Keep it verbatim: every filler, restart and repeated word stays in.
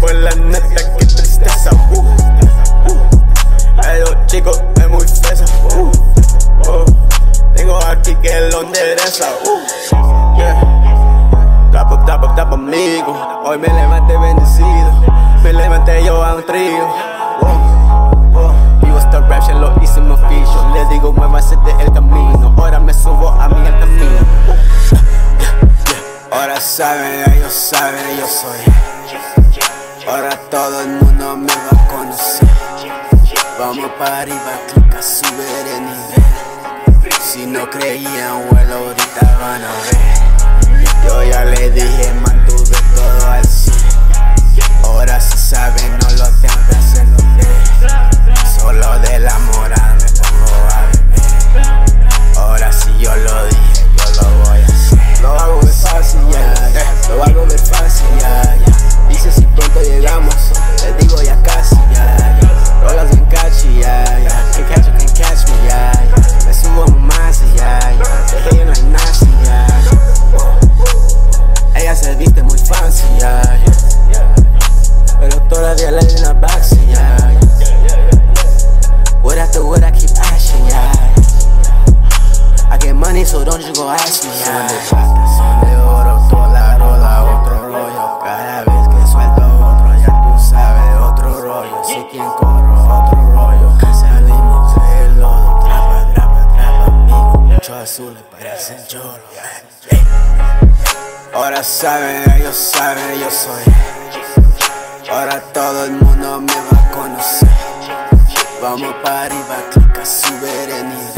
pues la neta que tristeza. uh, uh. Ellos chicos es muy fresa. uh, uh. Tengo aquí que lo endereza. uh, yeah. Trap up, trap up, trap amigo. Hoy me levanté bendecido. Me levanté yo a un trío. oh, oh. Vivo esta rap, ya lo hice mi oficio. Les digo muévase del camino. Ahora me subo a mí al camino. uh, yeah, yeah. Ahora saben, ellos saben, yo soy. Ahora todo el mundo me va a conocer. Vamos para arriba, clica, sube de nivel. Si no creían, bueno, ahorita van a ver. Yo ya le dije, mantuve todo al cien. Ahora si saben, no lo tengo que hacer de. Solo de la moral me pongo a beber. Ahora si yo lo dije, yo lo voy a hacer. Lo hago ver fácil, ya, yeah. Lo hago ver fácil, ya, yeah, yeah. Dice si pronto llegamos, les digo ya casi, ya, yeah, yeah. Rolas bien catchy, ya, yeah, yeah. Can catch you, can catch me, ya, yeah, yeah. Me subo más, ya, yeah. De ella no hay nazi, ya, yeah. Ella se viste muy fancy, ya, yeah. Pero todavía le doy una baxi, ya, yeah. What after what I keep asking, ya, yeah. I get money, so don't you go ask me, ya, yeah. Son de plata, son de oro, toda la rola, otro rollo. Cada vez que suelto otro, ya tú sabes, otro rollo. Sé quién corro, otro rollo. Salimos del lodo, trapa, trapa, trapa, amigo. Muchos azules parecen cholos. Hey. Ahora saben, ellos saben, yo soy. Ahora todo el mundo me va a conocer. Vamos para arriba, clica, sube de nivel.